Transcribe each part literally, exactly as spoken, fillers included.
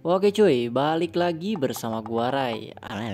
Oke cuy, balik lagi bersama gua Rai.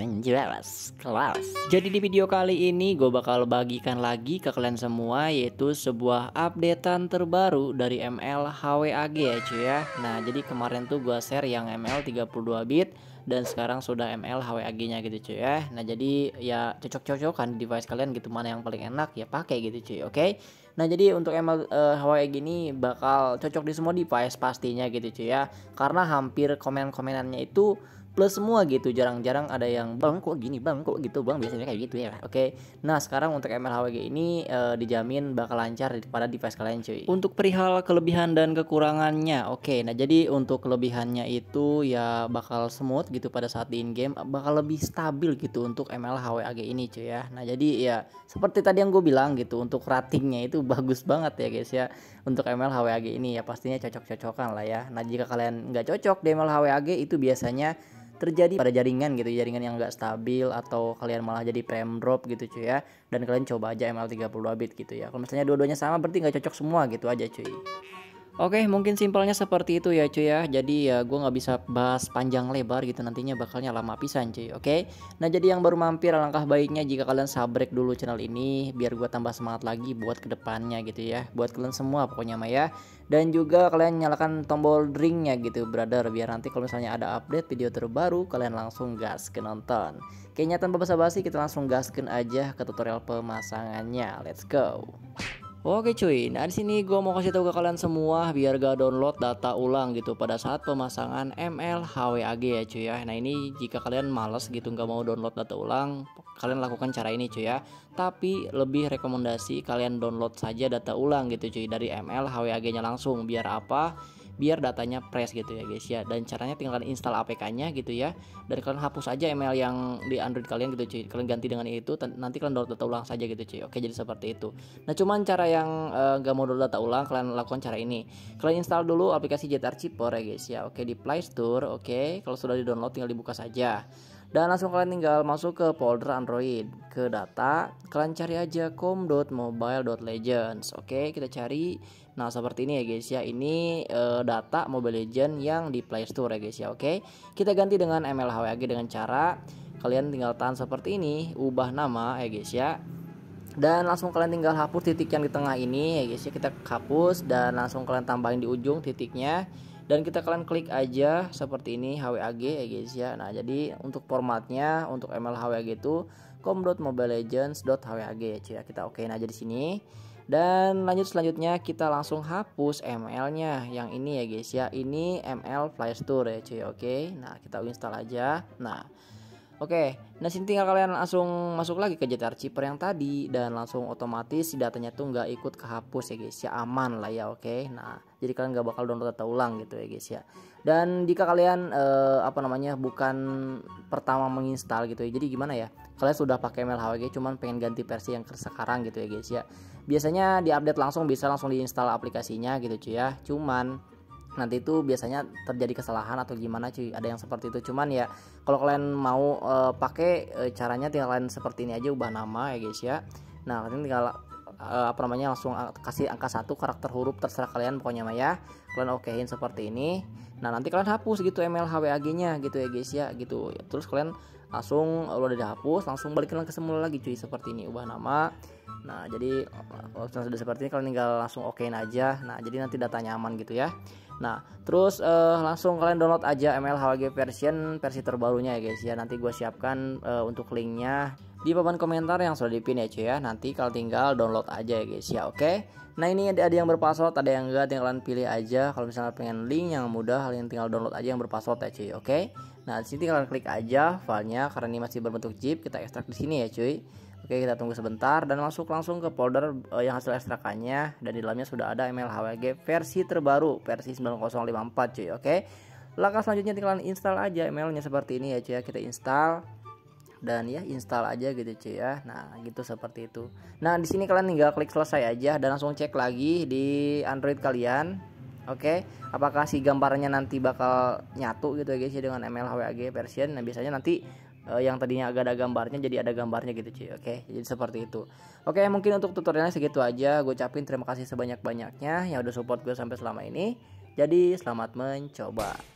Anjir, kelas. Jadi di video kali ini gue bakal bagikan lagi ke kalian semua, yaitu sebuah updatean terbaru dari M L H W A G ya cuy ya. Nah jadi kemarin tuh gua share yang M L tiga puluh dua bit dan sekarang sudah M L H W A G nya gitu cuy ya. Nah jadi ya cocok-cocokan device kalian gitu, mana yang paling enak ya pakai gitu cuy. Oke. Nah jadi untuk M L uh, H W A G ini bakal cocok di semua device pastinya gitu cuy ya. Karena hampir komen-komenannya itu plus semua gitu, jarang-jarang ada yang bang kok gini bang kok gitu bang, biasanya kayak gitu ya. Oke, nah sekarang untuk M L H W A G ini uh, dijamin bakal lancar pada device kalian cuy. Untuk perihal kelebihan dan kekurangannya, oke, nah jadi untuk kelebihannya itu ya bakal smooth gitu pada saat di in game, bakal lebih stabil gitu untuk M L H W A G ini cuy ya. Nah jadi ya seperti tadi yang gue bilang gitu, untuk ratingnya itu bagus banget ya guys ya untuk M L H W A G ini ya, pastinya cocok-cocokan lah ya. Nah jika kalian nggak cocok di M L H W A G itu biasanya terjadi pada jaringan gitu, jaringan yang enggak stabil atau kalian malah jadi frame drop gitu cuy ya, dan kalian coba aja M L tiga puluh dua bit gitu ya. Kalau misalnya dua-duanya sama berarti nggak cocok semua gitu aja cuy. Oke, mungkin simpelnya seperti itu ya cuy ya. Jadi ya gue nggak bisa bahas panjang lebar gitu, nantinya bakalnya lama pisan cuy. Oke, nah jadi yang baru mampir, alangkah baiknya jika kalian subrek dulu channel ini biar gue tambah semangat lagi buat kedepannya gitu ya, buat kalian semua pokoknya mah ya. Dan juga kalian nyalakan tombol ringnya gitu brother, biar nanti kalau misalnya ada update video terbaru kalian langsung gas ke nonton. Kayaknya tanpa basa-basi kita langsung gaskan aja ke tutorial pemasangannya. Let's go. Oke cuy, nah di sini gue mau kasih tahu ke kalian semua biar gak download data ulang gitu pada saat pemasangan M L H W A G ya cuy ya. Nah ini jika kalian males gitu nggak mau download data ulang, kalian lakukan cara ini cuy ya. Tapi lebih rekomendasi kalian download saja data ulang gitu cuy dari M L H W A G nya langsung, biar apa? Biar datanya fresh gitu ya guys ya. Dan caranya tinggal install A P K nya gitu ya, dan kalian hapus aja M L yang di Android kalian gitu cuy, kalian ganti dengan itu, nanti kalian download data ulang saja gitu cuy. Oke, jadi seperti itu. Nah cuman cara yang uh, gak mau download data ulang, kalian lakukan cara ini. Kalian install dulu aplikasi J T R Chipper ya guys ya. Oke, di Play Store. Oke, kalau sudah di download tinggal dibuka saja, dan langsung kalian tinggal masuk ke folder Android, ke data, kalian cari aja com dot mobile dot legends. Oke, kita cari. Nah seperti ini ya guys ya, ini e, data Mobile Legends yang di Play Store ya guys ya. Oke, kita ganti dengan M L H W A G dengan cara kalian tinggal tahan seperti ini, ubah nama ya guys ya, dan langsung kalian tinggal hapus titik yang di tengah ini ya guys ya. Kita hapus dan langsung kalian tambahin di ujung titiknya, dan kita kalian klik aja seperti ini H W A G ya guys ya. Nah jadi untuk formatnya untuk M L H W A G itu com dot mobile legends dot h w a g ya cuy ya. Kita okein aja di sini, dan lanjut selanjutnya kita langsung hapus M L-nya yang ini ya guys ya. Ini M L Play Store ya cuy. Oke, nah kita install aja. Nah oke, nah sini tinggal kalian langsung masuk lagi ke J T R Chipper yang tadi, dan langsung otomatis si datanya tuh nggak ikut kehapus ya guys ya, aman lah ya. Oke, nah jadi kalian nggak bakal download data ulang gitu ya guys ya. Dan jika kalian eh, apa namanya bukan pertama menginstal gitu ya, jadi gimana ya, kalian sudah pakai M L H W A G cuman pengen ganti versi yang sekarang gitu ya guys ya, biasanya diupdate langsung, bisa langsung diinstal aplikasinya gitu cuy ya. Cuman nanti itu biasanya terjadi kesalahan atau gimana cuy, ada yang seperti itu. Cuman ya kalau kalian mau e, pakai e, caranya tinggal kalian seperti ini aja, ubah nama ya guys ya. Nah kalian tinggal e, apa namanya langsung kasih angka satu karakter huruf terserah kalian pokoknya mah ya, kalian okein seperti ini. Nah nanti kalian hapus gitu M L H W A G nya gitu ya guys ya gitu. Terus kalian langsung udah dihapus, langsung balikin ke semula lagi cuy seperti ini, ubah nama. Nah jadi kalau sudah seperti ini kalian tinggal langsung okein aja. Nah jadi nanti datanya aman gitu ya. Nah terus uh, langsung kalian download aja M L H W A G version versi terbarunya ya guys ya. Nanti gue siapkan uh, untuk linknya di papan komentar yang sudah dipin ya cuy ya. Nanti kalian tinggal download aja ya guys ya. Oke, nah ini ada, ada yang berpassword, ada yang enggak, tinggal kalian pilih aja. Kalau misalnya pengen link yang mudah, kalian tinggal download aja yang berpassword ya cuy. Oke, nah di sini kalian klik aja filenya, karena ini masih berbentuk zip, kita ekstrak di sini ya cuy. Oke, kita tunggu sebentar dan masuk langsung ke folder uh, yang hasil ekstrakannya, dan di dalamnya sudah ada M L H W A G versi terbaru, versi sembilan nol lima empat cuy. Oke, langkah selanjutnya tinggal install aja M L-nya seperti ini ya cuy ya. Kita install dan ya install aja gitu cuy ya. Nah gitu seperti itu. Nah di sini kalian tinggal klik selesai aja dan langsung cek lagi di Android kalian. Oke, apakah si gambarnya nanti bakal nyatu gitu ya guys ya dengan M L H W A G version. Nah biasanya nanti uh, yang tadinya agak ada gambarnya jadi ada gambarnya gitu cuy. Oke, jadi seperti itu. Oke, mungkin untuk tutorialnya segitu aja. Gue ucapin terima kasih sebanyak-banyaknya yang udah support gue sampai selama ini. Jadi selamat mencoba.